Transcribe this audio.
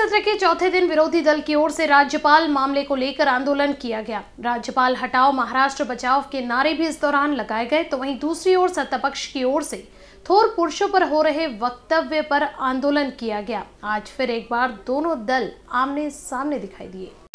सत्र के चौथे दिन विरोधी दल की ओर से राज्यपाल मामले को लेकर आंदोलन किया गया। राज्यपाल हटाओ महाराष्ट्र बचाओ के नारे भी इस दौरान लगाए गए, तो वहीं दूसरी ओर सत्तापक्ष की ओर से थोर पुरुषों पर हो रहे वक्तव्य पर आंदोलन किया गया। आज फिर एक बार दोनों दल आमने सामने दिखाई दिए।